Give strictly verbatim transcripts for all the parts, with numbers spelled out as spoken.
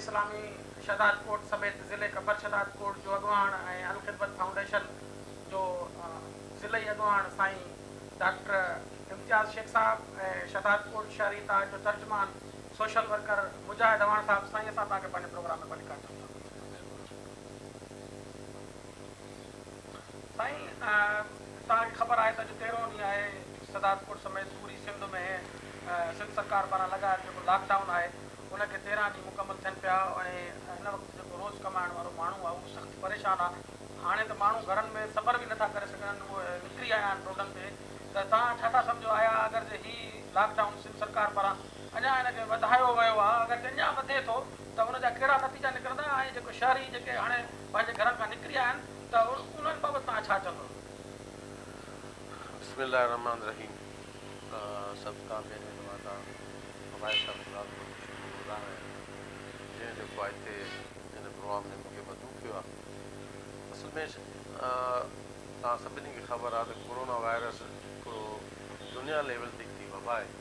इस्लामी शहदाद कोट समेत ज़िले कबर शहदाद कोट जो अॻुवाण ऐं अल ख़िदमत फाउंडेशन जो ज़िले अॻुवाण साईं डॉक्टर इम्तियाज़ शेख साहब ऐं शहदाद कोट शहरी ताज जो तर्जुमान सोशल वर्कर मुजाहिद अवान साहब साईं असां तव्हांखे पंहिंजे प्रोग्राम में वठी था साईं तव्हांखे ख़बर आहे त अॼु तेरहों ॾींहुं आहे शहदाद कोट समेत पूरी सिंध में सिंध सरकार पारां लॻायल जेको लॉकडाउन आहे उनखे तेरहं ॾींहं मुकमल थियनि पिया ऐं हिन वक़्तु जेको रोज़ कमाइण वारो माण्हू आहे उहो सख़्तु परेशान आहे। हाणे त माण्हू घरनि में सबर बि नथा करे सघनि, उहे निकिरी आया आहिनि रोडनि ते। त तव्हां छा था सम्झो आया अगरि जे हीउ लॉकडाउन सिंध सरकार पारां अञा हिनखे वधायो वियो आहे, अगरि जे अञा वधे थो त उनजा कहिड़ा नतीजा निकिरंदा ऐं जेको शहरी जेके हाणे पंहिंजे घरनि खां निकिरी आया आहिनि त उन्हनि बाबति तव्हां छा चवंदो? बिस्मिल्लाह रहमान रहीम। सभु खां पहिरीं त मां तव्हां हवाई साहब जंहिं जेको आहे हिते हिन प्रोग्राम में मूंखे मदू कयो आहे। असल में तव्हां सभिनी खे ख़बर आहे त कोरोना वायरस हिकिड़ो दुनिया लेवल ते हिकिड़ी वबा आहे।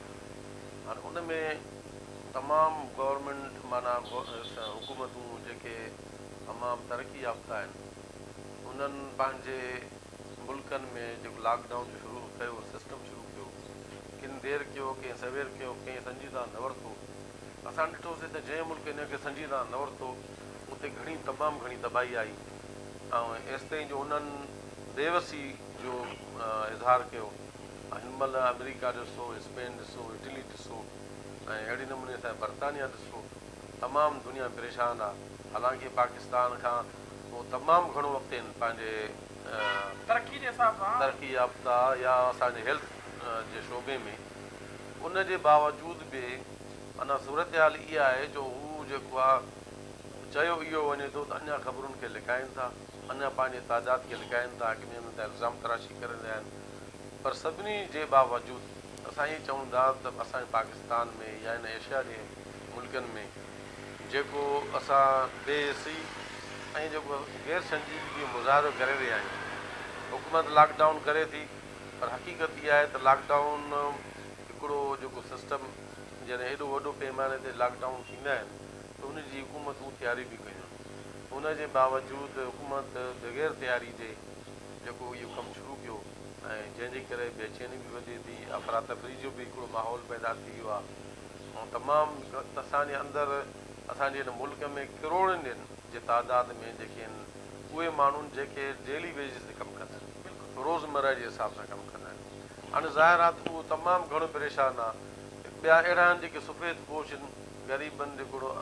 हाणे उन में तमामु गवर्नमेंट माना हुकूमतूं जेके तमामु तरक़ी याफ़्ता आहिनि उन्हनि पंहिंजे मुल्कनि में जेको लॉकडाउन जो शुरू कयो सिस्टम शुरू कयो, किन देरि कयो कंहिं सवेर कयो कंहिं संजीदा न वरितो। असां ॾिठोसीं त जंहिं मुल्क हिनखे संजीदा न वरितो उते घणी तमामु घणी तबाही आई ऐं एसि ताईं जो उन्हनि बेवसी जो इज़हार कयो। हिन महिल अमेरिका ॾिसो, स्पेन ॾिसो, इटली ॾिसो ऐं अहिड़े नमूने सां बर्तानिया ॾिसो, तमामु दुनिया परेशान आहे। हालांकि पाकिस्तान खां उहो तमामु घणो अॻिते आहिनि पंहिंजे तरक़ी जे हिसाब सां, तरक़ी याफ़्ता या असांजे हेल्थ जे शोबे में। उन जे बावजूद बि अञा सूरत हाल इहा आहे जो हू जेको आहे चयो इहो वञे थो त अञा ख़बरुनि खे लिकाइनि था, अञा पंहिंजे तादाद खे लिकाइनि था, कि उन ते इल्ज़ाम तराशी करे रहिया आहिनि। पर सभिनी जे बावजूद असां इहे चऊं था त असांजे पाकिस्तान में या इन एशिया जे मुल्कनि में जेको असां बेसी ऐं जेको गैर संजीदगी मुज़ाहिरो करे रहिया आहियूं। हुकूमत लॉकडाउन करे थी, पर हक़ीक़त इहा आहे त लॉकडाउन हिकिड़ो जेको सिस्टम जॾहिं एॾो वॾो पैमाने ते लॉकडाउन थींदा आहिनि त उनजी हुकूमतूं तयारी बि कयूं। उनजे बावजूदि हुकूमत बग़ैर तयारी जे जेको इहो कमु शुरू कयो ऐं जंहिंजे करे बेचैनी बि वधे थी, अफ़रा तफ़री जो बि हिकिड़ो माहौल पैदा थी वियो आहे ऐं तमामु असांजे अंदरि असांजे हिन मुल्क में किरोड़नि जे तादाद में जेके आहिनि उहे माण्हुनि जेके डेली बेसिस ते कमु कंदा आहिनि, रोज़मर्रा जे हिसाब सां कमु कंदा आहिनि। हाणे ज़ाहिर आहे त उहो तमामु घणो परेशान आहे। ॿिया अहिड़ा आहिनि जेके सफ़ेद पोश आहिनि, ग़रीबनि जो हिकिड़ो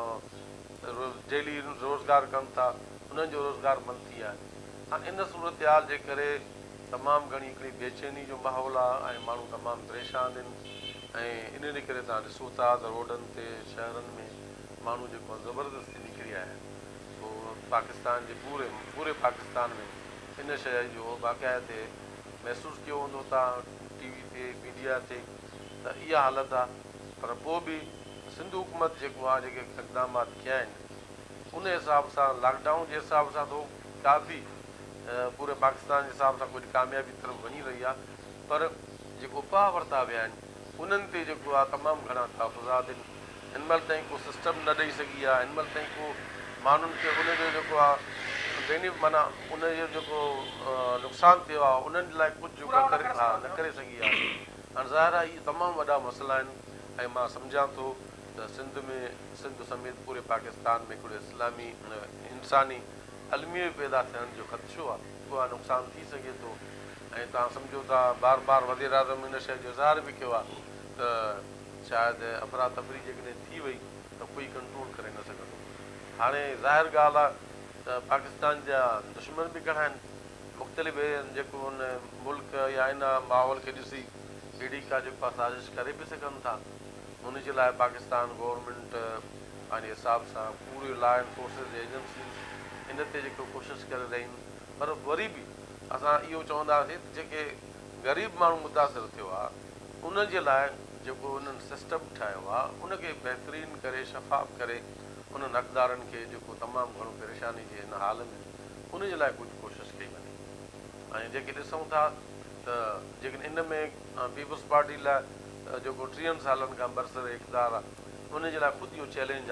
डेली रोज़गार कनि था, उन्हनि जो रोज़गार बंदि थी वियो आहे। हाणे इन सूरत हाल जे करे तमामु घणी हिकिड़ी बेचैनी जो माहौल आहे ऐं माण्हू तमामु परेशान आहिनि। ऐं इन करे तव्हां ॾिसो था त रोडनि ते शहरनि में माण्हू जेको ज़बरदस्ती निकिरी आया आहिनि। पोइ पाकिस्तान जे पूरे पूरे पाकिस्तान में इन शइ जो बाक़ाइदे महसूसु कयो हूंदो तव्हां टी वी ते मीडिया ते त इहा हालत आहे। पर पोइ बि सिंध हुकूमत जेको आहे जेके इक़दामात कया आहिनि उन हिसाब सां लॉकडाउन जे हिसाब सां तो काफ़ी पूरे पाकिस्तान जे हिसाब सां कुझु कामयाबी तरफ़ वञी रही आहे, पर जेको उपाउ वरिता विया आहिनि उन्हनि ते जेको आहे तमामु घणा तहफ़ुज़ात आहिनि। हिन महिल ताईं को सिस्टम न ॾेई सघी आहे, हिन महिल ताईं को माण्हुनि खे उनजो जेको आहे बेनि माना उनजो जेको नुक़सानु थियो आहे उन्हनि लाइ कुझु जेको करे हा न करे सघी आहे। हाणे ज़ाहिर आहे इहे तमामु वॾा मसइला आहिनि ऐं मां सम्झां थो त सिंध में सिंध समेत पूरे पाकिस्तान में हिकिड़ो इस्लामी इंसानी अलमी पैदा थियण जो ख़दशो आहे, उहा नुक़सानु थी सघे थो। ऐं तव्हां सम्झो था बार बार वज़ीर आज़म इन शइ जो इज़हार बि कयो आहे त शायदि अफ़रा तफ़री जेकॾहिं थी वई त कोई कंट्रोल करे न सघंदो। हाणे ज़ाहिर ॻाल्हि आहे त पाकिस्तान जा दुश्मन बि घणा आहिनि, मुख़्तलिफ़ जेको उन मुल्क या इन माहौल खे ॾिसी अहिड़ी का जेको आहे साज़िश करे बि सघनि था। उनजे लाइ पाकिस्तान गवर्नमेंट पंहिंजे हिसाब सां पूरी लॉ एनफोर्सिस एजेंसी इन ते जेको कोशिशि करे रहियूं आहिनि। पर वरी बि असां इहो चवंदासीं त जेके ग़रीब माण्हू मुतासिर थियो आहे उनजे लाइ जेको उन्हनि सिस्टम ठाहियो आहे उनखे बहितरीनु करे शफ़ाफ़ करे उन्हनि हक़दारनि खे जेको तमामु घणो परेशानी जे हिन हाल में उनजे लाइ कुझु कोशिशि कई वञे। ऐं जेके ॾिसूं था त जेकॾहिं इन में पीपल्स पार्टी लाइ जेको टीहनि सालनि खां बरसर इक़्तिदार आहे उनजे लाइ ख़ुदि इहो चैलेंज आहे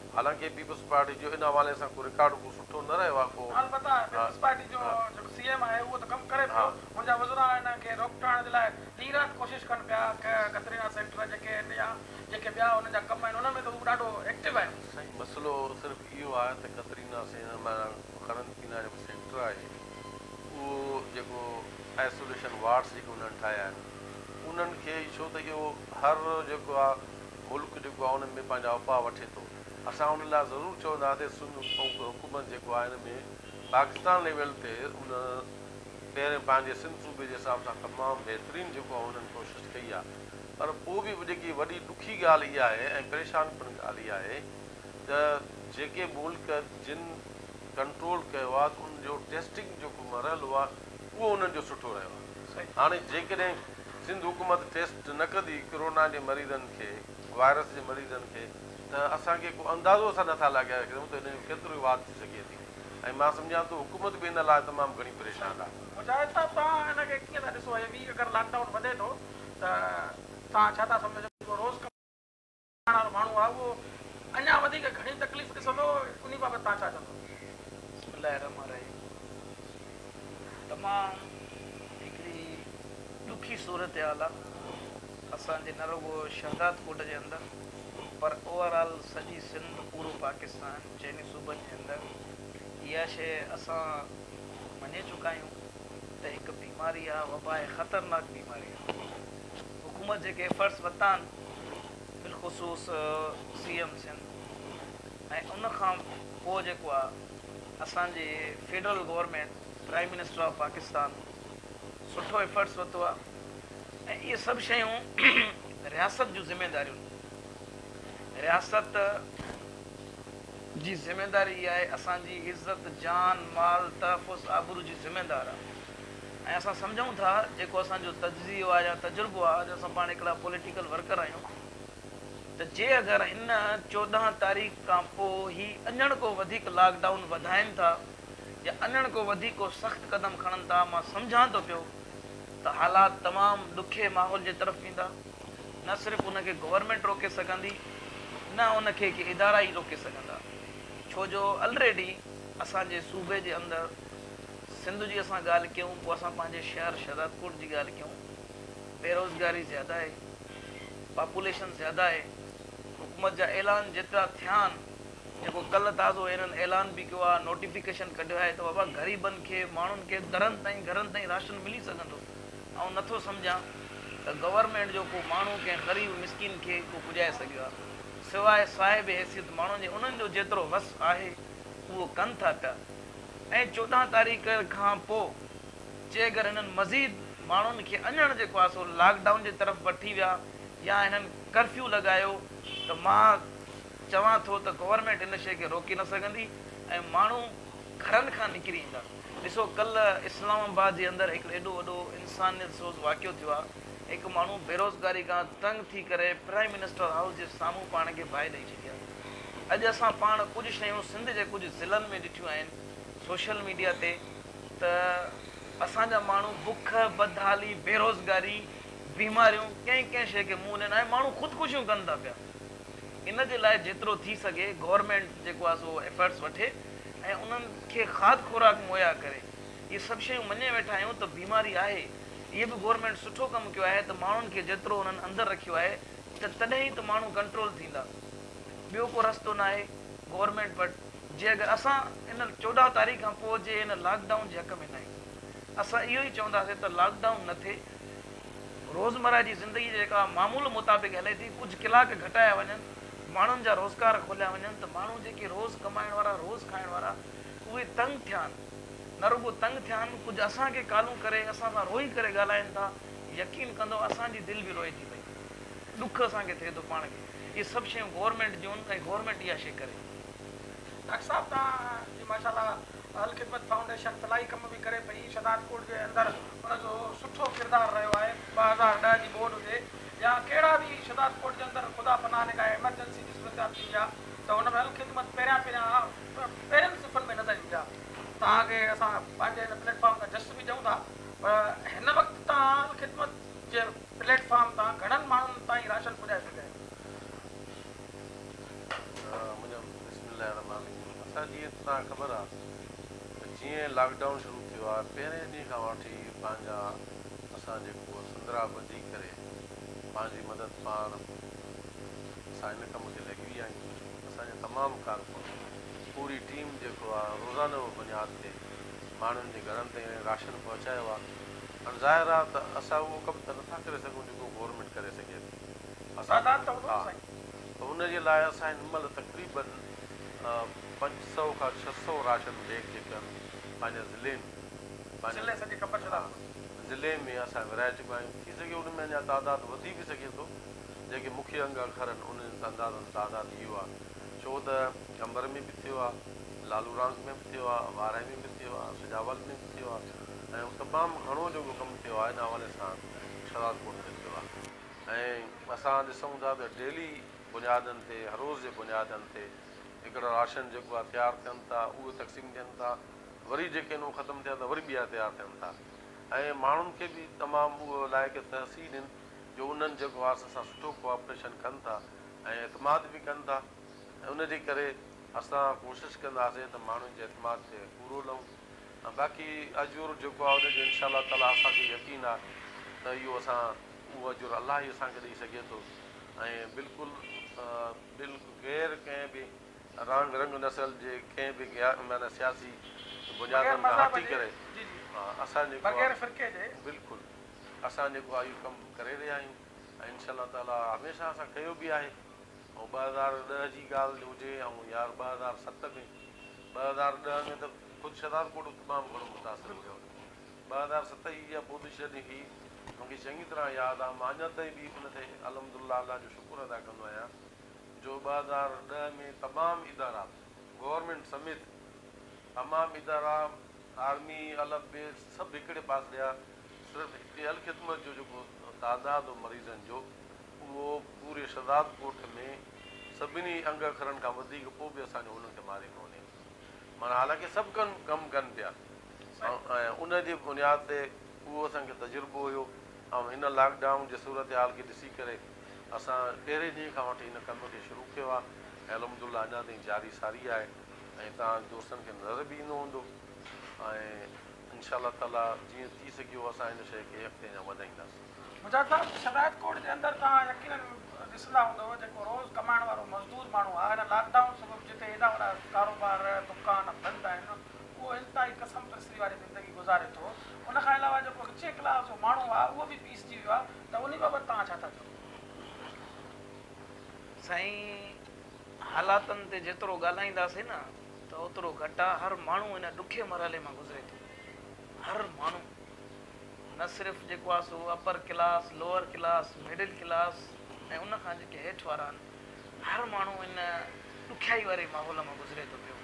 हालांकि पीपल्स पार्टी जो इन हवाले सां को रिकॉर्ड को सुठो न रहियो आहे को अलबत्ता पीपल्स पार्टी जो जेको सीएम आहे उहो त कमु करे पियो मुंहिंजा वज़रा हिन खे रोकटाइण जे लाइ ॾींहुं राति कोशिशि कनि पिया कतरीना सेंटर जेके आहिनि या जेके ॿिया हुन जा कम आहिनि उन में त उहो ॾाढो एक्टिव आहिनि साईं मसइलो सिर्फ़ु इहो आहे त कतरीना से खरनपीना जेको सेंटर आहे उहो जेको आइसोलेशन वार्ड्स जेके उन्हनि ठाहिया आहिनि उन्हनि खे छो त इहो हर जेको आहे मुल्क जेको आहे उन में पंहिंजा उपाउ वठे थो असां उन लाइ ज़रूरु चवंदासीं सिंध हुकूमत जेको आहे हिन में पाकिस्तान लेवल ते उन पहिरें पंहिंजे सिंध सूबे जे हिसाब सां तमामु बहितरीनु जेको आहे उन्हनि कोशिशि कई आहे पर पोइ बि जेकी वॾी ॾुखी ॻाल्हि इहा आहे ऐं परेशान पिण ॻाल्हि इहा आहे त जेके मुल्क जिन कंट्रोल कयो आहे त उनजो टेस्टिंग जेको मरियलु आहे उहो उन्हनि जो सुठो रहियो आहे हाणे जेकॾहिं सिंध हुकूमत टेस्ट न कंदी कोरोना जे मरीज़नि खे वायरस जे मरीज़नि खे त असांखे को अंदाज़ो असां नथा लॻाए सघूं त हिन जो केतिरो वाध थी सघे थी ऐं मां सम्झां थो हुकूमत बि हिन लाइ तमामु घणी परेशान आहे मुजाहिद साहब तव्हां हिनखे कीअं था ॾिसो ऐं ॿी अगरि लॉकडाउन वधे थो त तव्हां छा था सम्झो जेको रोज़ कमाइण वारो माण्हू आहे उहो अञा वधीक घणी तकलीफ़ ॾिसंदो उन बाबति तव्हां छा चवंदो तमामु हिकिड़ी ॾुखी सूरत हाल आहे असांजे न रुगो शहदाद कोट जे अंदरि पर ओवरऑल सॼी सिंध पूरो पाकिस्तान चइनी सूबनि जे अंदरि इहा शइ असां मञे चुका आहियूं त हिकु बीमारी आहे वबा आहे ख़तरनाक बीमारी आहे हुकूमत जेके एफर्ट्स वरिता आहिनि बिलख़ुसूस सी एम सिंध ऐं उन खां पोइ जेको आहे असांजे federal government prime minister of Pakistan सुठो एफर्ट्स वरितो आहे ऐं इहे सभु शयूं रियासत जूं ज़िम्मेदारियूं रियासत जी ज़िम्मेदारी इहा आहे असांजी इज़त जान माल तहफ़ुज़ आबरू जी ज़िम्मेदार आहे ऐं असां सम्झूं था जेको असांजो तज़ियो आहे या तजुर्बो आहे अॼु असां पाण हिकिड़ा पॉलिटिकल वर्कर आहियूं त जे अगरि हिन चोॾहं तारीख़ खां पोइ ही अञण को वधीक लॉकडाउन वधाइनि था या अञण को वधीक को सख़्तु क़दम खणनि था मां सम्झां थो पियो त हालात तमामु ॾुखे माहौल जे तरफ़ वेंदा न सिर्फ़ु उनखे गवर्नमेंट रोके सघंदी न उनखे के इदारा ई रोके सघंदा छो जो ऑलरेडी असांजे सूबे जे अंदरि सिंध जी असां ॻाल्हि कयूं पोइ असां पंहिंजे शहर शहदादकोट जी ॻाल्हि कयूं बेरोज़गारी ज़्यादा आहे पॉपुलेशन ज़्यादा आहे हुकूमत जा ऐलान जेतिरा थिया आहिनि जेको कल्ह ताज़ो हिननि ऐलान बि कयो आहे नोटिफिकेशन कढियो आहे त बाबा ग़रीबनि खे माण्हुनि खे दरनि ताईं घरनि ताईं राशन मिली सघंदो ऐं नथो सम्झां त गवर्नमेंट जो को माण्हू कंहिं ग़रीब मिसकिन खे को पुॼाए सघियो आहे सवाइ साहिब हैसियत माण्हुनि जे उन्हनि जो जेतिरो वस आहे उहो कनि था पिया ऐं चोॾहं तारीख़ खां पोइ जे अगरि हिननि मज़ीद माण्हुनि खे अञण जेको आहे सो लॉकडाउन जे तरफ़ वठी विया या हिननि कर्फ्यू लॻायो त मां चवां थो त गवर्नमेंट हिन शइ खे रोके न सघंदी ऐं माण्हू घरनि खां निकिरी ईंदा ॾिसो कल्ह इस्लामाबाद जे अंदरि हिकिड़ो एॾो वॾो इंसानियत सोज़ वाक़ियो थियो आहे हिकु माण्हू बेरोज़गारी खां तंग थी करे प्राइम मिनिस्टर हाउस जे साम्हूं पाण खे बाहि ॾेई छॾिया अॼु असां पाण कुझु शयूं सिंध जे कुझु ज़िलनि में ॾिठियूं आहिनि सोशल मीडिया ते त असांजा माण्हू बुख बदहाली बेरोज़गारी बीमारियूं कंहिं कंहिं शइ खे मुंहुं ॾियनि ऐं माण्हू ख़ुदकुशियूं कनि था पिया इन जे लाइ जेतिरो थी सघे गवर्नमेंट जेको आहे सो एफर्ट्स वठे ऐं उन्हनि खे खाद खुराक मुहैया करे इहे सभु शयूं मञे वेठा आहियूं त बीमारी आहे इहे बि गवर्नमेंट सुठो कमु कयो आहे त माण्हुनि खे जेतिरो उन्हनि अंदरि रखियो आहे त तॾहिं ई त माण्हू कंट्रोल थींदा ॿियो को रस्तो न आहे गवर्नमेंट वटि जे अगरि असां इन चोॾहं तारीख़ खां पोइ जे हिन लॉकडाउन जे हक़ में न आहियूं असां इहो ई चवंदासीं त लॉकडाउन न थिए रोज़मर्रा जी ज़िंदगी जेका मामूल मुताबिक़ हले थी कुझु कलाक घटाया वञनि माण्हुनि जा रोज़गार खोलिया वञनि त माण्हू जेके रोज़ कमाइण वारा रोज़ खाइण वारा उहे तंग थिया आहिनि न रुगो तंग थिया आहिनि कुझु असांखे कालूं करे असां सां रोई करे ॻाल्हाइनि था यकीन कंदो असांजी दिलि बि रोए थी पई ॾुख असांखे थिए थो पाण खे इहे सभु शयूं गवर्नमेंट जूं ऐं गवर्नमेंट इहा शइ करे डॉक्टर साहब तव्हांजी माशाल्लाह अल ख़िदमत फाउंडेशन भलाई कम बि करे पई शहदादकोट जे अंदरि हुनजो सुठो किरदारु रहियो आहे ॿ हज़ार ॾह जी बोर्ड हुजे या कहिड़ा बि शहदादकोट जे अंदरि ख़ुदा पनाह ने का एमरजेंसी जी सूरत थी आहे त हुन में अल ख़िदमत पहिरियां पहिरियां पहिरियनि सिफ़नि में नज़र ईंदा तव्हांखे असां पंहिंजे हिन प्लेटफॉर्म तां जस्ट बि चऊं था पर हिन वक़्तु तव्हां अल ख़िदमत जे प्लेटफॉर्म तां घणनि माण्हुनि ताईं राशन पुॼाए सघे मुंहिंजा जीअं तव्हांखे ख़बर आहे जीअं लॉकडाउन शुरू थियो आहे पहिरें ॾींहं खां वठी पंहिंजा असां जेको संदरा ॿधी करे पंहिंजी मदद पाण असां हिन कम खे लॻी विया आहियूं। असांजा तमामु कारकुन पूरी टीम जेको आहे रोज़ानो बुनियाद ते माण्हुनि जे घरनि ते राशन पहुचायो आहे। हाणे ज़ाहिर आहे त असां उहो कमु त नथा करे सघूं जेको गवर्नमेंट करे सघे थी। असां हा त उनजे लाइ असां हिन महिल तक़रीबन पंज सौ खां छह सौ राशन बैग जेके आहिनि पंहिंजे ज़िले में ज़िले में असां विराए चुका आहियूं। थी सघे उन में अञा तइदादु वधी बि सघे थो। जेके मुख्य अंग अखर आहिनि उन्हनि अंदाज़नि तइदादु इहो आहे छो त अंबर में बि थियो आहे, लालूरांग में बि थियो आहे, वाराई में बि थियो आहे, सजावल में बि थियो आहे ऐं तमामु घणो जेको कमु थियो आहे इन हवाले सां शराद कोट ते थियो आहे। ऐं असां ॾिसूं था त डेली बुनियादनि ते हर रोज़ जे बुनियादनि ते हिकिड़ा राशन जेको आहे तयारु थियनि था, उहे तक़सीम थियनि था, वरी जेके इन ख़तमु थिया त वरी ॿिया तयारु थियनि था ऐं माण्हुनि खे बि तमामु उहो लाइक़ तहसील आहिनि जो उन्हनि जेको आहे असां सुठो कोऑपरेशन कनि था ऐं एतमाद बि कनि था। ऐं उनजे करे असां कोशिशि कंदासीं त माण्हुनि जे एतमाद ते पूरो लहूं ऐं बाक़ी अजूर जेको आहे उनजो इनशा ताला असांखे यकीन आहे त इहो असां उहो अजूर अलाह ई असांखे ॾेई सघे थो ऐं बिल्कुलु बिल्कुलु गैर कंहिं बि रंग रंग नसल जे कंहिं बि माना सियासी बुनियादनि खां हटी करे असां जेको बिल्कुलु असां जेको आहे इहो कमु करे रहिया आहियूं ऐं इनशा ताला हमेशह असां कयो बि आहे। ऐं ॿ हज़ार ॾह जी ॻाल्हि हुजे ऐं यार ॿ हज़ार सत में ॿ हज़ार ॾह में त ख़ुदि शहदाद कोट तमामु घणो मुतासिर थियो। ॿ हज़ार सत जी इहा पोज़ीशन हुई मूंखे चङी तरह यादि आहे। मां अञा ताईं बि उन ते अलहमदुलिल्लाह अल्लाह जो शुक्र अदा कंदो आहियां जो ॿ हज़ार ॾह में तमामु इदारा गवर्नमेंट समेत तमामु इदारा आर्मी अलॻि ॿिए सभु हिकिड़े पास ॾिया। सिर्फ़ु हिते अल ख़िदमत जो जेको तइदादु मरीज़नि जो उहो पूरे शहदाद कोट में सभिनी अंग अखरनि खां वधीक पोइ बि असांजो उन्हनि खे मारे कोन्हे। माना हालांकि सभु कनि कमु कनि पिया ऐं उन जी बुनियाद ते उहो असांखे तजुर्बो हुयो। ऐं हिन लॉकडाउन जे सूरत हाल खे ॾिसी करे असां पहिरें ॾींहं खां वठी हिन कम खे शुरू कयो आहे ऐं अलहमदुलिल्लाह अञा ताईं जारी सारी आहे ऐं तव्हां दोस्तनि खे नज़र बि ईंदो हूंदो ऐं इनशा ताला जीअं थी सघियो असां हिन शइ खे अॻिते अञा वधाईंदासीं। मुजाहिद साहब शहदाद कोट जे अंदरि तव्हां यकीनन ॾिसंदा हूंदव जेको रोज़ कमाइण वारो मज़दूर माण्हू आहे हिन लॉकडाउन सबबु जिते हेॾा वॾा कारोबार दुकान बंदि आहिनि उहो इंतिहाई कसम तस्री वारी ज़िंदगी गुज़ारे थो। उनखां अलावा जेको विचे क्लास जो माण्हू आहे उहो बि पीसजी वियो आहे त उन बाबति तव्हां छा था चओ? साईं हालातनि ते जेतिरो ॻाल्हाईंदासीं न त ओतिरो घटि आहे। हर माण्हू हिन ॾुखे मरहले मां गुज़रे थो। हर माण्हू न सिर्फ़ु जेको आहे सो upper class lower class middle class ऐं उनखां जेके हेठि वारा आहिनि हर माण्हू हिन ॾुखियाई वारे माहौल मां गुज़रे थो पियो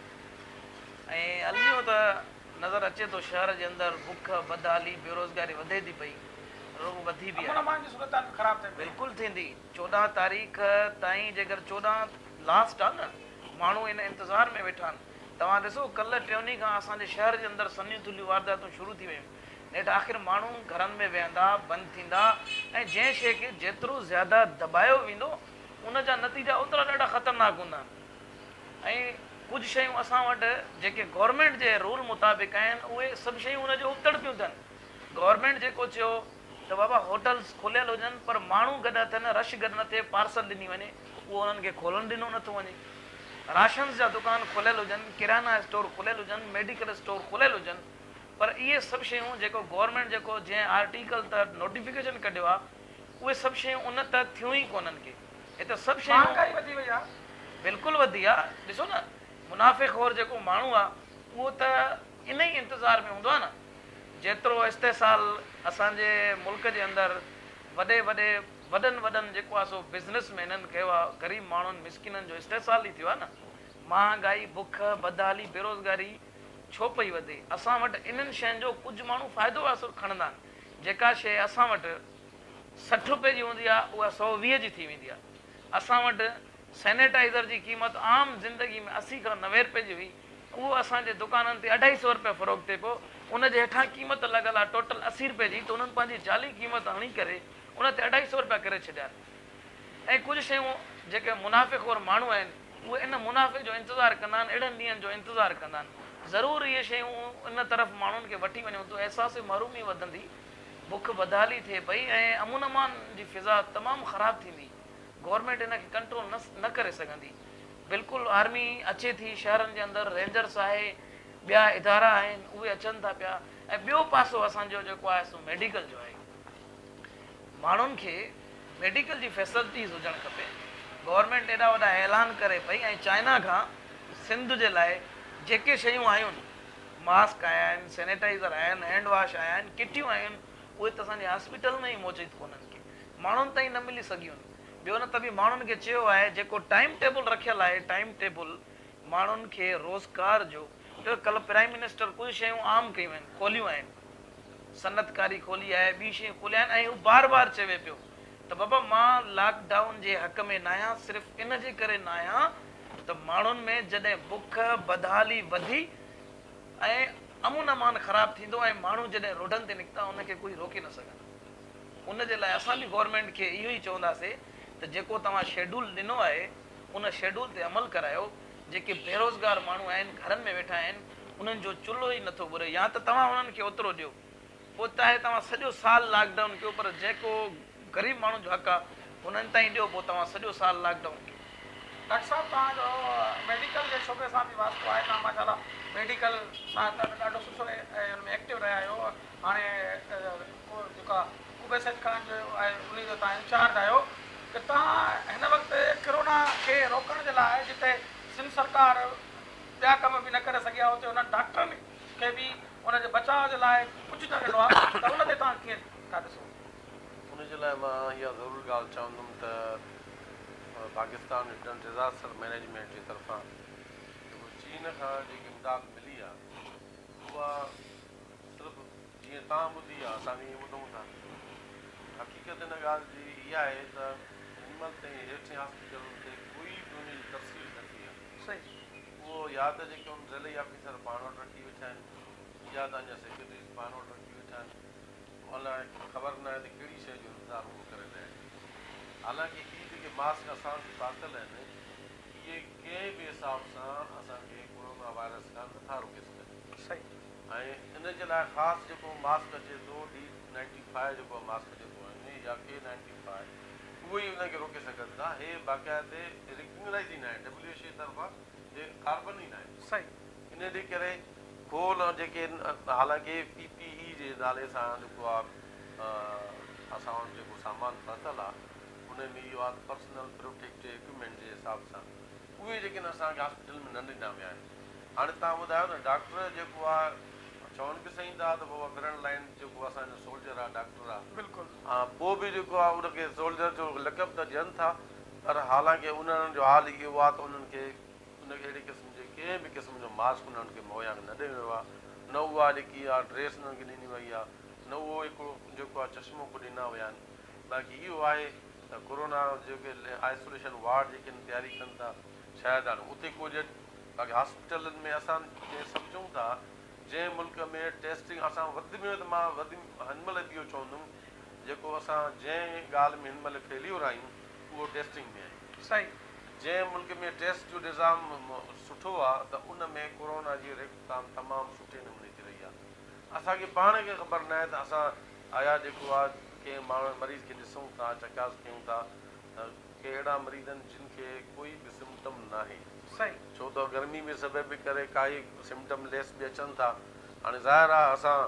ऐं अलमियो त नज़र अचे थो शहर जे अंदरि बुख बदहाली बेरोज़गारी वधे थी पई रोग वधी बि आहे। बिल्कुलु थींदी। चोॾहं तारीख़ ताईं जेकर चोॾहं लास्ट आहे न माण्हू हिन इंतज़ार में वेठा आहिनि। तव्हां ॾिसो कल्ह टियों खां असांजे शहर जे अंदरि सनियूं थुलियूं वारदातूं शुरू थी वियूं। नेठि आख़िर माण्हू घरनि में वेहंदा बंदि थींदा ऐं जंहिं शइ खे जेतिरो ज़्यादा दॿायो वेंदो उन जा नतीजा ओतिरा ॾाढा ख़तरनाक हूंदा आहिनि। ऐं कुझु शयूं असां वटि जेके गवर्नमेंट जे रूल मुताबिक़ आहिनि उहे सभु शयूं उनजो उबतड़ पियूं थियनि। गवर्नमेंट जेको चयो त बाबा होटल्स खोलियल हुजनि पर माण्हू गॾु थियनि रश गॾु न थिए पार्सल ॾिनी वञे उहो उन्हनि खे खोलणु ॾिनो नथो वञे। राशन्स जा दुकान खुलियल हुजनि किराना स्टोर खुलियल हुजनि मेडिकल स्टोर खुलियल हुजनि पर इहे सभु शयूं जेको गवर्नमेंट जेको जंहिं आर्टिकल त नोटिफिकेशन कढियो आहे उहे सभु शयूं उन त थियूं ई कोन्हनि के हिते सभु शयूं वधी वई आहे। बिल्कुलु वधी आहे। ॾिसो न मुनाफ़िक़ोर जेको माण्हू आहे उहो त इन ई इंतज़ार में हूंदो आहे न जेतिरो इस्तेसाल असांजे मुल्क जे अंदरि वॾे वॾे वॾनि वॾनि जेको आहे सो बिज़नेसमैननि कयो आहे ग़रीब माण्हुनि मिसकिननि जो इस्तेसाल ई थियो आहे न। महांगाई बुख बदहाली बेरोज़गारी छो पई वधे? असां वटि इन्हनि शयुनि जो कुझु माण्हू फ़ाइदो असुरु खणंदा आहिनि। जेका शइ असां वटि सठि रुपए जी हूंदी आहे उहा सौ वीह जी थी वेंदी आहे। असां वटि सैनिटाइज़र जी क़ीमत आम ज़िंदगी में असी खां नवे रुपए जी हुई उहो असांजे दुकाननि ते अढाई सौ रुपया फ़रोख़्त थिए पियो। उनजे हेठां क़ीमत लॻल आहे टोटल असी रुपए जी त उन्हनि पंहिंजी जाली क़ीमत हणी करे उन ते अढाई सौ रुपया करे छॾिया। ऐं कुझु शयूं जेके मुनाफ़िक़ और माण्हू आहिनि उहे इन मुनाफ़े जो इंतज़ारु कंदा आहिनि, अहिड़नि ॾींहंनि जो इंतज़ारु कंदा आहिनि। ज़रूरु इहे शयूं इन तरफ़ माण्हुनि खे वठी वञूं त अहसास महरूमी वधंदी, बुख बदहाली थिए पई ऐं अमन अमान जी फिज़ा तमामु ख़राबु थींदी। गवर्नमेंट इन खे कंट्रोल न न करे सघंदी। बिल्कुलु आर्मी अचे थी शहरनि जे अंदरि, रेंजर्स आहे, ॿिया इदारा आहिनि, उहे अचनि था पिया। ऐं ॿियो पासो असांजो जेको आहे सो मेडिकल जो आहे। माण्हुनि खे मेडिकल जी फैसिलिटीज़ हुजणु खपे। गवर्नमेंट एॾा वॾा ऐलान करे पई ऐं चाइना खां सिंध जे लाइ जेके शयूं आयूं आहिनि, मास्क आया आहिनि, सैनिटाइज़र आया आहिनि, हैंड वॉश आया आहिनि, किटियूं आयूं आहिनि, उहे त असांजे हॉस्पिटल में ई मौजूदु कोन्हनि के माण्हुनि ताईं न मिली सघियूं आहिनि। ॿियो न त बि माण्हुनि खे चयो आहे जेको टाइम टेबल रखियलु आहे, टाइम टेबल माण्हुनि खे रोज़गार जो, कल्ह प्राइम मिनिस्टर कुझु शयूं आम कयूं आहिनि, खोलियूं आहिनि, सनतकारी खोली आहे, ॿी शयूं खोलिया आहिनि ऐं हू बार बार चवे पियो त बाबा मां लॉकडाउन जे हक़ में न आहियां, सिर्फ़ु इन जे करे न आहियां त माण्हुनि में जॾहिं बुख बदहाली वधी ऐं अमन अमान ख़राबु थींदो ऐं माण्हू जॾहिं रोडनि ते निकिता उनखे कोई रोके न सघंदा। उन जे लाइ असां बि गवर्नमेंट खे इहो ई चवंदासीं त जेको तव्हां शेड्यूल ॾिनो आहे उन शेड्यूल ते अमल करायो। जेके बेरोज़गार माण्हू आहिनि, घरनि में वेठा आहिनि, उन्हनि जो चुल्हो ई नथो घुरे, या त तव्हां उन्हनि खे ओतिरो ॾियो, पोइ चाहे तव्हां सॼो साल लॉकडाउन कयो, पर जेको ग़रीब माण्हू जो हक़ आहे उन्हनि ताईं ॾियो, पोइ तव्हां सॼो साल लॉकडाउन कयो। डॉक्टर साहब तव्हांजो मेडिकल जे शोबे सां बि वास्तो आहे, तव्हां माशाल्लाह मेडिकल सां ॾाढो सुठो हुन में एक्टिव रहिया आहियो। हाणे जेका कुबेसत खान जो आहे उन जो तव्हां इंचार्ज आहियो, कि तव्हां हिन वक़्तु कोरोना खे रोकण जे लाइ जिते सिंध सरकार ॿिया कम बि न करे सघिया, हुते उन्हनि डॉक्टरनि खे बि उनजे बचाव जे लाइ कुझु न ॾिनो आहे, त उन ते तव्हां कीअं था ॾिसो? उनजे लाइ मां इहा ज़रूरु ॻाल्हि चवंदुमि त पाकिस्तान डिज़ास्टर मैनेजमेंट जी तरफ़ां जेको चीन खां जेकी इमदाद मिली आहे उहा सिर्फ़ु जीअं तव्हां ॿुधी आहे असां ईअं ॿुधूं था। हक़ीक़त हिन ॻाल्हि जी इहा आहे त हिन महिल ताईं हेठि हॉस्पिटल ते कोई बि उनजी तफ़सील न थी आहे। सही, उहो या त जेके उन ज़िले ऑफिसर पाण वटि रखी वेठा आहिनि, या त अञा सेक्रेटरीज़ पाण वटि रखी वेठा आहिनि, अलाए ख़बर न आहे त कहिड़ी शइ जो इंतज़ारु उहो करे रहिया आहिनि। हालांकि इहे जेके मास्क असां वटि पातल आहिनि, इहे कंहिं बि हिसाब सां असांखे कोरोना वायरस खां नथा रोके सघनि। सही। ऐं इन जे लाइ ख़ासि जेको मास्क अचे थो, डी नाइंटी फाइव जेको मास्क अचे थो आहिनि, या के नाइंटी फाइव, उहे ई उनखे रोके सघनि था। हे बाक़ाइदे रिकग्नाइज़ ई न आहे, डब्ल्यू एच ओ तरफ़ां जे कार्बन ई न आहे। सही। इन जे करे खोल जेके हालांकि पी पी ई जे नाले सां जेको आहे असां वटि जेको सामान फाथल आहे उन में इहो आहे पर्सनल प्रोटेक्टिव इक्विपमेंट जे हिसाब सां उहे जेके न असांखे हॉस्पिटल में न ॾिना विया आहिनि। हाणे तव्हां ॿुधायो न, डॉक्टर जेको आहे चवनि बि सही था त बाबा ग्रैंड लाइन जेको असांजो सोल्जर आहे, डॉक्टर आहे, बिल्कुलु हा, पोइ बि जेको आहे उनखे सोल्जर जो लक़ब त ॾियनि था, पर हालांकि उन्हनि जो हाल इहो आहे त उन्हनि खे उनखे अहिड़े क़िस्म जे कंहिं बि क़िस्म जो मास्क उन्हनि खे मुहैया न ॾिनो वियो आहे, न उहा जेकी आहे ड्रेस उन्हनि खे ॾिनी वई आहे, न उहो हिकिड़ो जेको आहे चश्मो को ॾिना विया आहिनि। बाक़ी इहो आहे त कोरोना जेके आइसोलेशन वार्ड जेके तयारी कनि था, शायदि हाणे उते को ॼ बाक़ी हॉस्पिटलनि में असां जीअं सम्झूं था जंहिं मुल्क में टेस्टिंग असां वधि में वधि मां वधि हिन महिल बि इहो चवंदुमि जेको असां जंहिं ॻाल्हि में हिन महिल फेल्यूर आहियूं उहो टेस्टिंग में आहे। सही। जंहिं मुल्क में टेस्ट जो निज़ाम सुठो आहे त उन में कोरोना जी रोकथाम तमामु सुठे नमूने थी रही आहे। असांखे पाण खे ख़बर न आहे त असां आया जेको आहे कंहिं माण्हू मरीज़ खे ॾिसूं था, चकास कयूं था त के अहिड़ा मरीज़ आहिनि जिन खे कोई बि सिम्टम न आहे। सही। छो त गर्मी में सबबि करे काई सिम्टम लेस बि अचनि था। हाणे ज़ाहिर आहे असां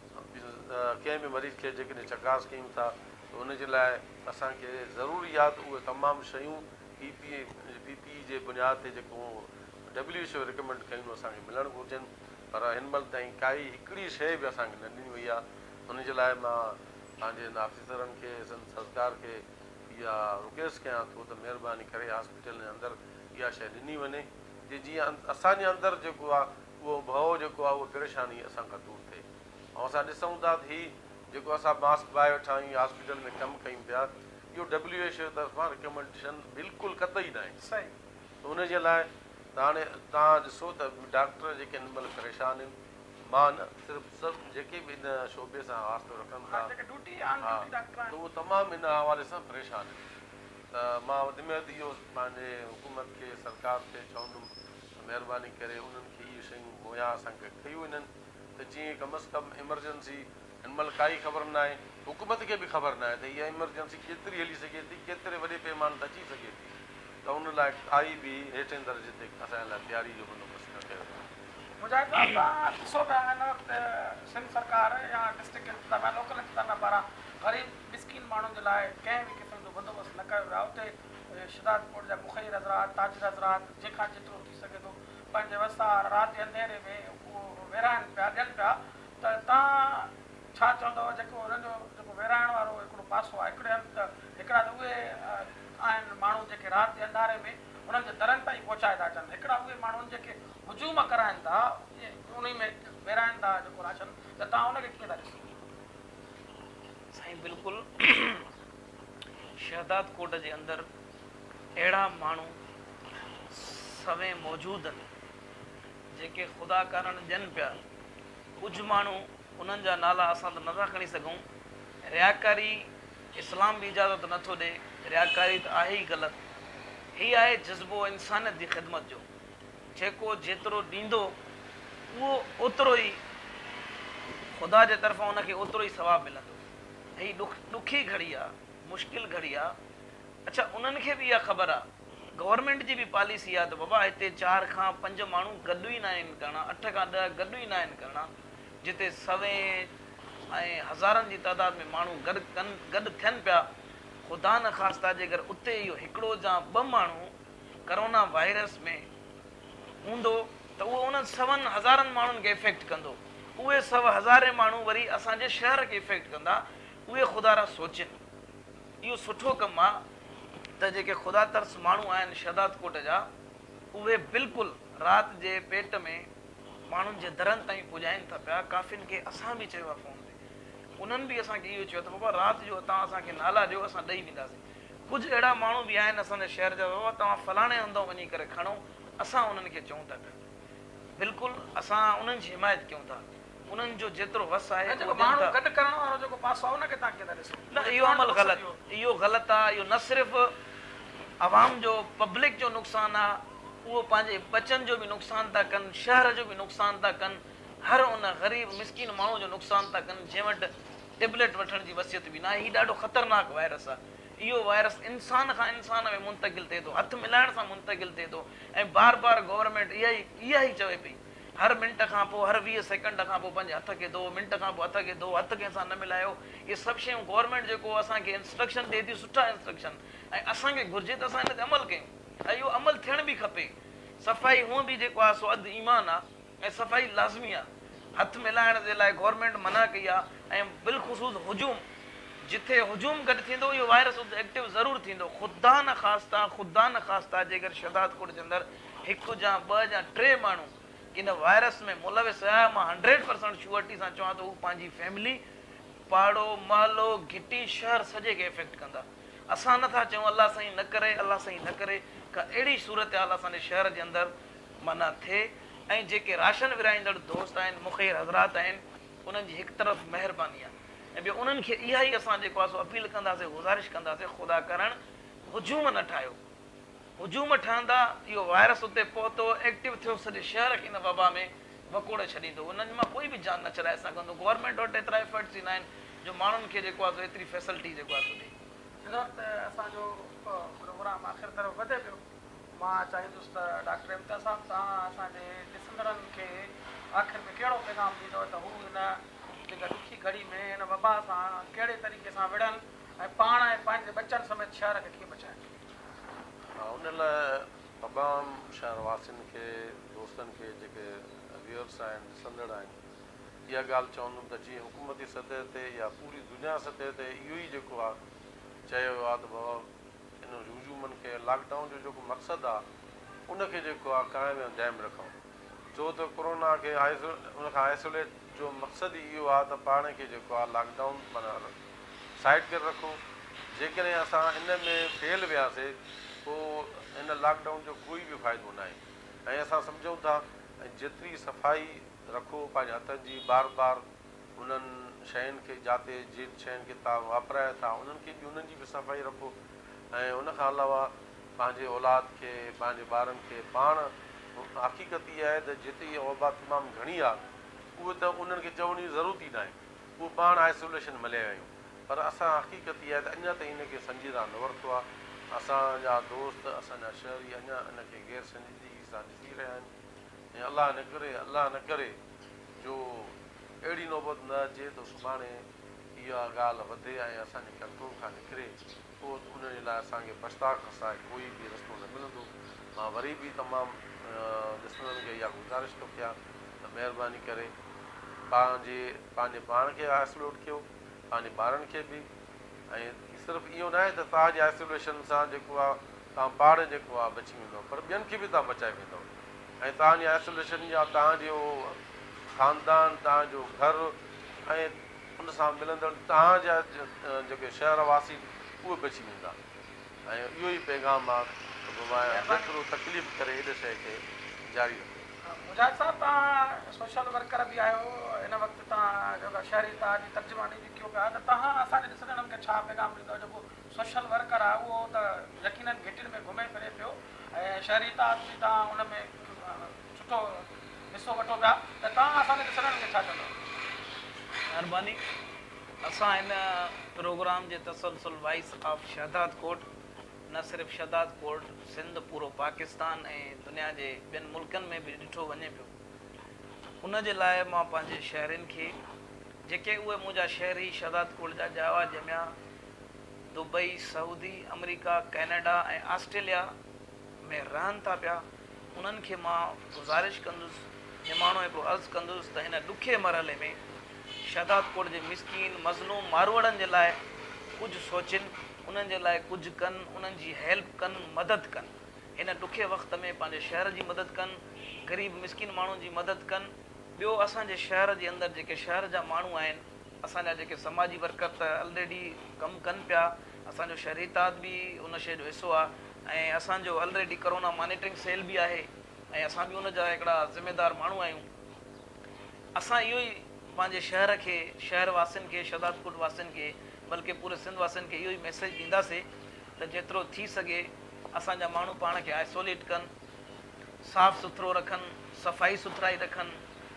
कंहिं बि मरीज़ खे जेकॾहिं चकास कयूं था त उनजे लाइ असांखे ज़रूरी आहे त उहे तमामु शयूं पी पी पी पी जे बुनियाद ते जेको डब्ल्यू एच ओ रिकमेंड कयूं असांखे मिलणु घुरिजनि, पर हिन महिल ताईं काई हिकिड़ी शइ बि असांखे न ॾिनी वई आहे। उनजे लाइ मां पंहिंजे हिन ऑफिसरनि खे, सरकार खे इहा रिक्वेस्ट कयां थो त महिरबानी करे हॉस्पिटल जे अंदरि इहा शइ ॾिनी वञे जे जीअं असांजे अंदरि जेको आहे उहो भउ जेको आहे उहो परेशानी असां खां दूरि थिए। ऐं असां ॾिसूं था त हीअ जेको असां मास्क पाए वेठा आहियूं, हॉस्पिटल में कमु कयूं पिया, इहो डब्ल्यू एच ओ तरफ़ां रिकमेंडेशन बिल्कुलु कतई न आहे। सही। त उनजे लाइ त हाणे तव्हां ॾिसो त डॉक्टर जेके हिन महिल परेशान आहिनि, मां न सिर्फ़ु सभु जेके बि हिन शोबे सां वास्तो रखनि था, हा, त उहो तमामु हिन हवाले सां परेशान आहिनि। त मां वधि में वधि इहो पंहिंजे हुकूमत खे सरकार खे चवंदुमि त महिरबानी करे उन्हनि खे इहे शयूं मुहैया असांखे कयूं वञनि त जीअं कम अज़ कम इमरजेंसी हिन महिल काई ख़बर न आहे, हुकूमत खे बि ख़बर न आहे त इहा इमरजेंसी केतिरी हली सघे थी, केतिरे वॾे पैमाने ते अची सघे थी, त उन लाइ काई बि हेठि दर्जे ते असांजे लाइ तयारी जो बंदोबस्तु न कयो आहे। मुजाहिद साहब, तव्हां ॾिसो पिया हिन वक़्तु सिंध सरकार या डिस्ट्रिक्ट इंतज़ाम या लोकल इंतज़ाम पारां ग़रीब मिसकिन माण्हुनि जे लाइ कंहिं बि क़िस्म जो बंदोबस्तु न कयो वियो आहे। उते शिदातपुर जा मुखैर हज़रात, ताजिर हज़रात जंहिंखां जेतिरो थी सघे थो पंहिंजे वसा राति जे अंधेरे में उहो विरहाइनि पिया, ॾियनि पिया, त तव्हां छा चवंदव जेको हुननि जो जेको विरहाइण वारो हिकिड़ो पासो आहे? हिकिड़े हंधि त हिकिड़ा त उहे आहिनि माण्हू जेके राति जे अंधारे में उन्हनि जे दरनि ताईं पहुचाए था अचनि, हिकिड़ा उहे माण्हू जेके हुजूम कराइनि था उन में विरहाइनि था जेको राशन, त तव्हां उनखे कीअं था ॾिसो? साईं बिल्कुलु शहदाद कोट जे अंदरि अहिड़ा माण्हू सवें मौजूदु आहिनि जेके ख़ुदा कारण ॾियनि पिया। कुझु माण्हू उन्हनि जा नाला असां त नथा खणी सघूं। रियाकारी इस्लाम बि इजाज़त नथो ॾे, रियाकारी त आहे ई ग़लति। हीअ आहे जज़्बो इंसानियत जी ख़िदमत जो, जेको जेतिरो ॾींदो उहो ओतिरो ई ख़ुदा जे तरफ़ां उनखे ओतिरो ई सवाबु मिलंदो। हीअ ॾुख ॾुखी घड़ी आहे, मुश्किल घड़ी आहे। अच्छा, उन्हनि खे बि इहा ख़बर आहे, गवर्नमेंट जी बि पॉलिसी आहे त बाबा हिते चारि खां पंज माण्हू गॾु ई न आहिनि करणा, अठ खां ॾह गॾु ई न आहिनि करणा। जिते सवें ऐं हज़ारनि जी तादाद में माण्हू गॾु कनि गॾु थियनि पिया, ख़ुदा न ख़ास्ता जे अगरि उते इहो हिकिड़ो या ॿ माण्हू करोना वायरस में हूंदो त उहो उन्हनि सवनि हज़ारनि माण्हुनि खे इफेक्ट कंदो। उहे सव हज़ारे माण्हू वरी असांजे शहर खे इफेक्ट कंदा। उहे ख़ुदा रा सोचनि। इहो सुठो कमु आहे त जेके ख़ुदा तरस माण्हू आहिनि शहदाद कोट जा, उहे बिल्कुलु राति जे पेट में माण्हुनि जे दरनि ताईं पुॼाइनि था पिया। काफ़िन खे असां बि चयो आहे फ़ोन ते, उन्हनि बि असांखे इहो चयो त बाबा राति जो तव्हां असांखे नाला ॾियो, असां ॾेई वेंदासीं। कुझु अहिड़ा माण्हू बि आहिनि असांजे शहर जा, बाबा तव्हां फलाणे हंधो वञी करे खणो, असां उन्हनि खे चऊं था पिया। बिल्कुलु असां उन्हनि जी हिमायत कयूं था, उन्हनि जो जेतिरो वस आहे। गॾु करण वारो जेको पासो आहे उनखे तव्हां कीअं था ॾिसो? न, इहो अमल ग़लति, इहो ग़लति आहे। इहो न सिर्फ़ु आवाम जो, पब्लिक जो नुक़सानु आहे, उहो पंहिंजे बचनि जो बि नुक़सानु था कनि, शहर जो बि नुक़सानु था कनि, हर उन ग़रीब मिसकिन माण्हू जो नुक़सानु था कनि जंहिं वटि टेबलेट वठण जी वसियत बि न आहे। हीउ ॾाढो ख़तरनाक वायरस आहे। इहो वायरस इंसान खां इंसान में मुंतकिल थिए थो, हथु मिलाइण सां मुंतकिल थिए थो। ऐं बार बार गवर्नमेंट इहा ई इहा ई चवे पई, हर मिंट खां पोइ, हर वीह सेकेंड खां पोइ पंहिंजे हथ खे धो, मिंट खां पोइ हथ खे धो, हथु कंहिंसां न मिलायो। इहे सभु शयूं गवर्नमेंट जेको असांखे इंस्ट्रक्शन ॾिए थी, सुठा इंस्ट्रक्शन, ऐं असांखे घुरिजे त असां हिन ते अमल कयूं। ऐं इहो अमल थियण बि खपे। सफ़ाई हूअं बि जेको आहे सो अधु ईमान आहे, ऐं सफ़ाई लाज़मी आहे। हथु मिलाइण जे लाइ गवर्नमेंट मना कई आहे। ऐं बिलख़ुसूस हुजूम, जिथे हुजूम गॾु थींदो इहो वायरस उते एक्टिव ज़रूरु थींदो। ख़ुदा न ख़ास्ता, ख़ुदा न ख़ास्ता जेकर शहदाद कोट जे अंदरि हिकु या ॿ या टे माण्हू इन वायरस में मुलविस आया, मां हंड्रेड परसेंट श्योरिटी सां चवां थो, हू पंहिंजी फैमिली, पाड़ो, महलो, घिटी, शहर सॼे खे इफेक्ट कंदा। असां नथा चऊं अलाह साईं न करे, अलाह साईं न करे, का अहिड़ी सूरत हाल असांजे शहर जे अंदरि माना थिए। ऐं जेके राशन विराईंदड़ दोस्त आहिनि, मुखैर हज़रात आहिनि, उन्हनि जी हिकु तरफ़ महिरबानी आहे। ऐं ॿियो उन्हनि खे इहा ई असां जेको आहे सो अपील कंदासीं, गुज़ारिश कंदासीं, ख़ुदा करणु हुजूम न ठाहियो। हुजूम ठहंदा, इहो वायरस उते पहुतो, एक्टिव थियो, सॼे शहर खे इन वबा में वकोड़े छॾींदो। उन्हनि मां कोई बि जान न चलाए सघंदो। गवर्नमेंट वटि एतिरा एफर्ट्स ईंदा आहिनि जो माण्हुनि खे जेको आहे सो एतिरी फैसिलिटी जेको आहे सो ॾे। हिन वक़्तु असांजो प्रोग्राम आख़िर तरफ़ वधे पियो। मां चाहींदुसि त डॉक्टर इम्तियाज़ साहब, तव्हां असांजे ॾिसंदड़नि खे आख़िर में कहिड़ो पैगाम ॾींदव त हू हिन जेका ॾुखी घड़ी में हिन वबा सां कहिड़े तरीक़े सां विढ़नि ऐं पाण ऐं पंहिंजे बचनि समेत शहर खे कीअं बचाइनि? हा, उन लाइ तमामु शहरवासियुनि खे, दोस्तनि खे, जेके व्यूअर्स आहिनि, ॾिसंदड़ आहिनि, इहा ॻाल्हि चवंदुमि त जीअं हुकूमती सतह ते या पूरी दुनिया सतह ते इहो ई जेको आहे चयो आहे त बाबा इन हुजूमनि खे, लॉकडाउन जो जेको मक़सदु आहे उनखे जेको आहे क़ाइम ऐं दाइम रखूं। छो त कोरोना खे आइसो उनखां आइसोलेट जो मक़सदु ई इहो आहे त पाण खे जेको आहे लॉकडाउन माना साइड करे रखूं। जेकॾहिं असां इन में फेल वियासीं पोइ इन लॉकडाउन जो कोई बि फ़ाइदो न आहे। ऐं असां सम्झूं था ऐं जेतिरी सफ़ाई रखो पंहिंजे हथनि जी, बार बार उन्हनि शयुनि खे, जिते जिन शयुनि खे तव्हां वापरायो था उन्हनि खे बि उन्हनि जी बि सफ़ाई रखो। ऐं उनखां अलावा पंहिंजे औलाद खे पंहिंजे ॿारनि खे पाण हक़ीक़त इहा आहे त जिते इहा वबा तमामु घणी आहे उहे त उन्हनि खे चवण जी ज़रूरत ई न आहे, उहे पाण आइसोलेशन मिलिया आहियूं। पर असां हक़ीक़त इहा आहे त अञा ताईं हिनखे संजीदा न वरितो आहे। असांजा दोस्त असांजा शहरी अञा हिनखे गैर संजीदगी सां ॾिसी रहिया आहिनि ऐं अलाह न करे अलाह न करे जो अहिड़ी नौबत न अचे त सुभाणे इहा ॻाल्हि वधे ऐं असांजे कंट्रोल खां निकिरे, पोइ उन जे लाइ असांखे पछताव खां सवाइ कोई बि रस्तो न मिलंदो। मां वरी बि तमामु ॾिसंदड़नि खे इहा गुज़ारिश थो कयां त महिरबानी करे पंहिंजे पंहिंजे पाण खे आइसोलेट कयो, पंहिंजे ॿारनि खे बि। ऐं सिर्फ़ु इहो न आहे त तव्हांजे आइसोलेशन सां जेको आहे तव्हां पाण जेको आहे बची वेंदव, पर ॿियनि खे बि तव्हां बचाए वेंदव। ऐं तव्हांजे आइसोलेशन या तव्हांजो ख़ानदान, तव्हांजो घरु ऐं उन सां मिलंदड़ तव्हांजा जेके शहरवासी उहे बची वेंदा। ऐं इहो ई पैगाम आहे त जेतिरो तकलीफ़ करे हिन शइ खे जारी रखो। मुजाहिद साहब, तव्हां सोशल वर्कर बि आहियो, हिन वक़्तु तव्हां जेका शहरी तव्हांजी तर्जुमानी बि कयो पिया, त तव्हां असांजे ॾिसंदड़नि खे छा पैगाम ॾींदव? जेको सोशल वर्कर आहे उहो त यकीनन घिटियुनि में घुमे फिरे पियो ऐं शहरी तव्हां बि तव्हां उन में सुठो हिसो वठो पिया, त तव्हां असांजे ॾिसंदड़नि खे छा चवंदव? महिरबानी। असां हिन प्रोग्राम जे तसलसल वाइस ऑफ शहदाद कोट न सिर्फ़ु शहदाद कोट सिंध पूरो पाकिस्तान ऐं दुनिया जे ॿियनि मुल्कनि में बि ॾिठो वञे पियो, उन जे लाइ मां पंहिंजे शहरनि खे जेके उहे मुंहिंजा शहरी शहदाद कोट जा ॼावा ॼमिया दुबई, सऊदी, अमेरिका, कैनेडा ऐं ऑस्ट्रेलिया में रहनि था पिया, उन्हनि खे मां गुज़ारिश कंदुसि, निमाणो हिकिड़ो अर्ज़ु कंदुसि त हिन ॾुखे मरहले में शहदाद कोट जे मिसकीन मज़लूम मारवड़नि जे लाइ कुझु सोचनि, उन्हनि जे लाइ कुझु कनि, उन्हनि जी हेल्प कनि, मदद कनि। हिन ॾुखे वक़्त में पंहिंजे शहर जी मदद कनि, ग़रीब मिसकिन माण्हुनि जी मदद कनि। ॿियो, असांजे शहर जे अंदरि जेके शहर जा माण्हू आहिनि, असांजा जेके समाजी वर्कर त ऑलरेडी कमु कनि पिया, असांजो शहरीताद बि उन शइ जो हिसो आहे ऐं असांजो ऑलरेडी करोना मॉनिटरिंग सेल बि आहे ऐं असां बि उन जा हिकिड़ा ज़िमेदार माण्हू आहियूं। असां इहो ई पंहिंजे शहर खे, शहर वासियुनि खे, शहदाद कोट वासियुनि खे, बल्कि पूरे सिंध वासियुनि खे इहो ई मैसेज ॾींदासीं त जेतिरो थी सघे असांजा माण्हू पाण खे आइसोलेट कनि, साफ़ सुथिरो रखनि, सफ़ाई सुथराई रखनि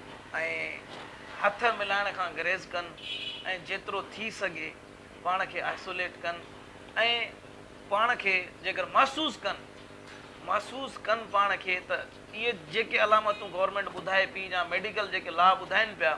ऐं हथ मिलाइण खां गुरेज़ कनि ऐं जेतिरो थी सघे पाण खे आइसोलेट कनि ऐं पाण खे जेकर महसूसु कनि महसूसु कनि पाण खे त इहे जेके अलामतूं गवर्नमेंट ॿुधाए पई या मेडिकल जेके लाभ ॿुधाइनि पिया,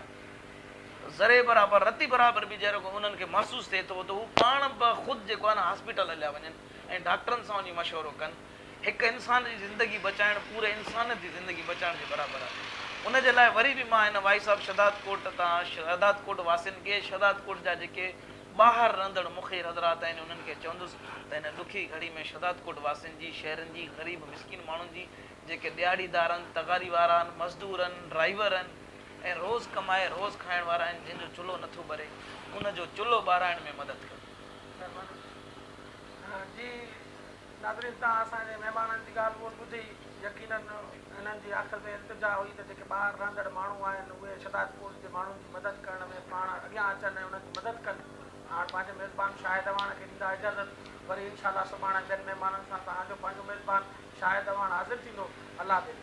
ज़रे बराबरि रती बराबरि बि जहिड़ो उन्हनि खे महसूसु थिए थो त हू पाण बि ख़ुदि जेको आहे न हॉस्पिटल हलिया वञनि ऐं डॉक्टरनि सां वञी मशवरो कनि। हिकु इंसान जी ज़िंदगी बचाइणु पूरे इंसान जी ज़िंदगी बचाइण जे बराबरि आहे। उन जे लाइ वरी बि मां हिन वाइस ऑफ शहदाद कोट तां शहदाद कोट वासियुनि खे, शहदाद कोट जा जेके ॿाहिरि रहंदड़ मुखीर हज़रात आहिनि, उन्हनि खे चवंदुसि त हिन ॾुखी घड़ी में शहदाद कोट वासियुनि जी, शहरनि जी, ग़रीब मिसकिन माण्हुनि जी, जेके ॾियाड़ीदार आहिनि, तगारी वारा आहिनि, मज़दूर आहिनि, ड्राइवर आहिनि ऐं रोज़ कमाए रोज़ खाइण वारा आहिनि, जंहिंजो चुल्हो नथो भरे, उनजो चुल्हो ॿाराइण में मदद कयो। जी नाज़रीन, तव्हां असांजे महिमाननि जी ॻाल्हि ॿोल ॿुधी, यकीनन हिननि जी आख़िर में इल्तिजा हुई त जेके ॿाहिरि रहंदड़ माण्हू आहिनि उहे शहदाद कोट जे माण्हुनि जी मदद करण में पाण अॻियां अचनि ऐं उन्हनि जी मदद कनि। हाणे पंहिंजे मेज़बान शाहिद अवान खे ॾींदा इजाज़त, वरी इनशाला सुभाणे ॿियनि महिमाननि सां तव्हांजो पंहिंजो मेज़बान शाहिद अवान हाज़िर थींदो। अलाह दे।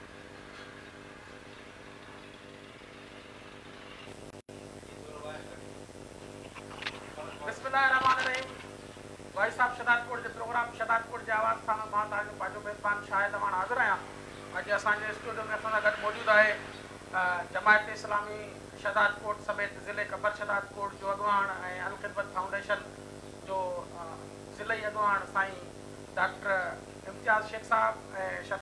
बिस्मिल्लाहिर्रहमानिर्रहीम। वाइस ऑफ शहदाद कोट जे प्रोग्राम शहदाद कोट जे आवाज़ सां मां तव्हांजो पंहिंजो मेज़बान शाहिद अवान हाज़िर आहियां। अॼु असांजे स्टूडियो में असां सां गॾु मौजूदु आहे जमायत इस्लामी शहदाद कोट समेत ज़िले कबर शहदाद कोट जो अॻवान ऐं अल ख़िदमत फाउंडेशन जो ज़िलई अॻवान साईं डॉक्टर इम्तियाज़ शेख साहब ऐं शेख